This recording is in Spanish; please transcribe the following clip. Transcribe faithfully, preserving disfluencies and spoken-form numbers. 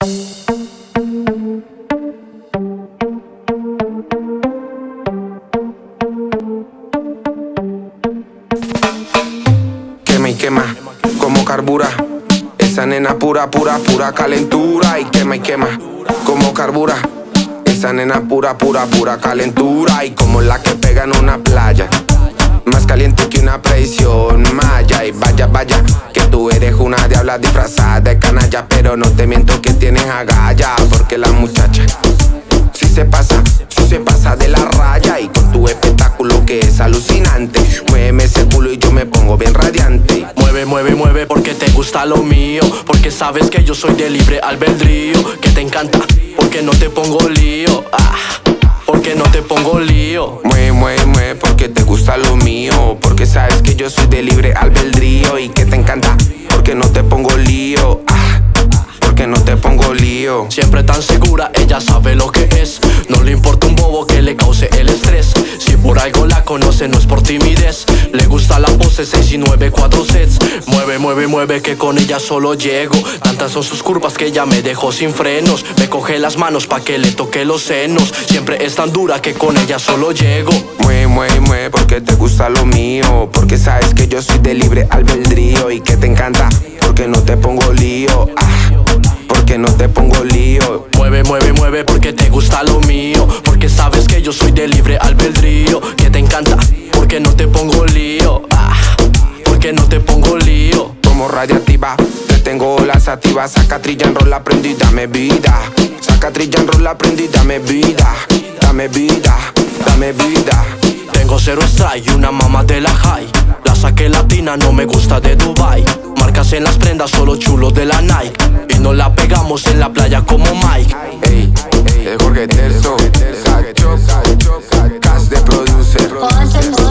Quema y quema, como carbura. Esa nena pura, pura, pura calentura. Y quema y quema, como carbura. Esa nena pura, pura, pura calentura. Y como la que pega en una playa, más caliente que una presión maya. Y vaya, vaya, que tú eres una diabla disfrazada de canalla. Pero no te miento que tienes agallas, porque la muchacha si se pasa, si se pasa de la raya. Y con tu espectáculo que es alucinante, muéveme ese culo y yo me pongo bien radiante. Mueve, mueve, mueve porque te gusta lo mío, porque sabes que yo soy de libre albedrío. Que te encanta porque no te pongo lío, ah, porque no te pongo lío. Mueve, mueve, mueve porque te gusta lo mío, porque sabes que yo soy de libre albedrío. Y que te encanta porque no te pongo lío, ah, porque no te pongo lío. Siempre tan segura, ella sabe lo que es. No le importa un bobo que le cause el estrés. Si por algo la conoce no es por timidez. Le gusta la pose seis y nueve, cuatro sets. Mueve, mueve, mueve que con ella solo llego. Tantas son sus curvas que ella me dejó sin frenos. Me coge las manos pa' que le toque los senos. Siempre es tan dura que con ella solo llego. Mueve, mueve, mueve porque te gusta lo mío, porque sabes que yo soy de libre albedrío. Y que te encanta porque no te pongo lío, ah, porque no te pongo lío. Mueve, mueve, mueve porque te gusta lo mío, porque sabes que yo soy de libre albedrío. Que te encanta porque no te pongo lío, ah, porque no te pongo lío. Como radiactiva, te tengo la sativa. Saca trilla en rola, prendí y dame vida. Saca trilla en rola, prendí y dame vida. Dame vida, dame vida. Tengo cero strike y una mamá de la high. La saqué latina, no me gusta de Dubai. Marcas en las prendas, solo chulos de la Nike. Y nos la pegamos en la playa como Mike. Ey, ey, es Jorge Terzo, Cash de producer.